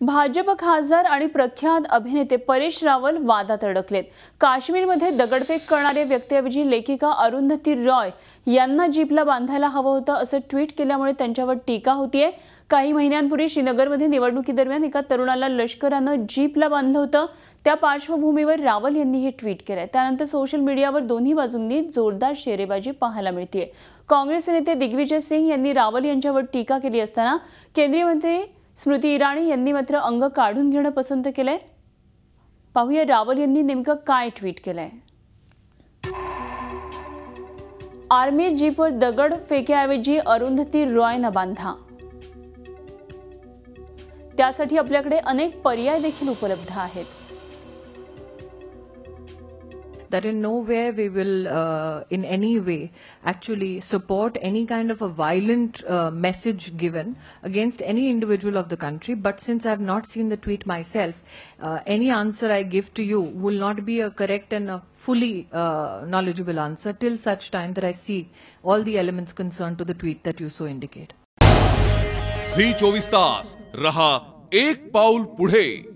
भाजप खासदार आणि प्रख्यात अभिनेते परेश रावल वादात अडकलेत। काश्मीरमध्ये दगडफेक करणाऱ्या व्यक्तीऐवजी लेखिका अरुंधती रॉय यांना जीपला बांधायला हवं होतं असं ट्विट केल्यामुळे त्यांच्यावर टीका होतीये। काही महिन्यांपूर्वी श्रीनगरमध्ये निवडणुकीदरम्यान एका तरुणाला लष्करानं जीपला बांधलं होतं। त्या पार्श्वभूमीवर रावल यांनी हे ट्विट केलंय। त्यानंतर सोशल मीडियावर दोन्ही बाजूंनी जोरदार शेरेबाजी पाहायला मिळतेय। काँग्रेस नेते दिग्विजय सिंह यांनी रावल यांच्यावर टीका केली असताना केंद्रीय मंत्री स्मृती इराणी यांनी मात्र अंग काढून घेणं पसंत केलंय। पाहूया रावल यांनी नेमकं काय ट्विट केलंय। आर्मी जीपवर दगड फेक्याऐवजी अरुंधती रॉयना बांधा। त्यासाठी आपल्याकडे अनेक पर्याय देखील उपलब्ध आहेत। That in nowhere we will in any way actually support any kind of a violent message given against any individual of the country. But since I have not seen the tweet myself, any answer I give to you will not be a correct and a fully knowledgeable answer till such time that I see all the elements concerned to the tweet that you so indicate. झी 24 तास रहा एक पाऊल पुढे।